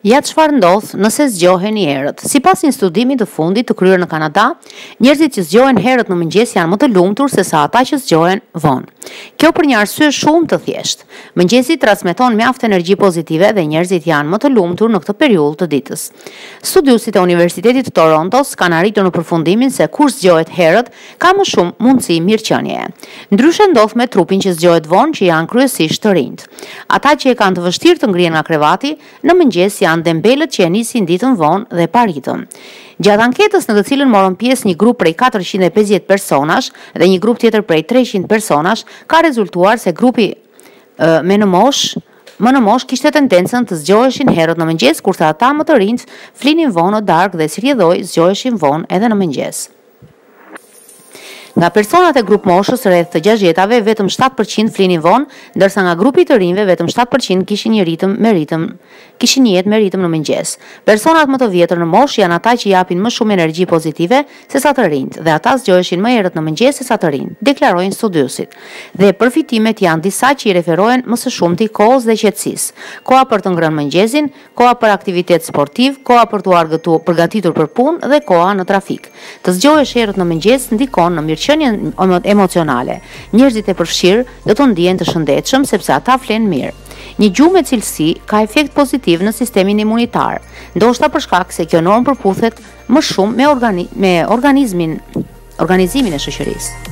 Ja çfarë ndodh nëse zgjoheni herët? Sipas një studimi të fundit të kryer në Kanada, njerëzit që zgjohen herët në mëngjes janë më të lumtur se sa ata që zgjohen vonë. Kjo për një arsye shumë të thjeshtë. Mëngjesi transmeton mjaft energji pozitive dhe njerëzit janë më të lumtur në këtë periudhë të ditës. Studiuesit e Universitetit të Torontos kanë arritur në përfundimin se kush zgjohet herët ka më shumë mundësi mirëqenieje. Ndryshe ndodh me trupin që zgjohet vonë, që janë kryesisht të rinjt. Ata që e kanë të vështirë të ngrihen nga krevati, në mëngjes janë dembelët që e nisin ditën vonë dhe pa ritëm. Gjatë anketës në të cilën morën pjesë një grup prej 450 personash dhe një grup tjetër prej 300 personash, ka rezultuar se grupi më në moshë kishte tendencën të zgjoheshin herët në mëngjes, kurse ata më të rinjt flinin vonë në darkë dhe si rrjedhoi zgjoheshin vonë edhe në mëngjes. Nga personat e grup moshës rreth të 60-tave, vetëm 7% flinin vonë, ndërsa nga grupi të rinjve vetëm 7% kishin një jetë me ritëm në mëngjes. Personat më të vjetër në moshë janë ata që japin më shumë energji pozitive se sa të rinjt, dhe ata zgjoheshin më herët në mëngjes se sa të rinjt, deklarojnë studiuesit. Dhe përfitimet janë disa që i referohen më së shumti kohës dhe qetësisë. Koha për të ngrënë mëngjesin, koha për aktivitet sportiv, koha për t'u përgatitur për punë dhe koha në trafik. Të zgjohesh herët në mëngjes ndikon në mirëqenien emocionale. Njerëzit e përfshirë do të ndihen të shëndetshëm sepse ata flen mirë. Një gjumë me cilësi ka efekt pozitiv në sistemin imunitar, ndoshta për shkak se kjo normë përputhet më shumë me organizimin e shoqërisë.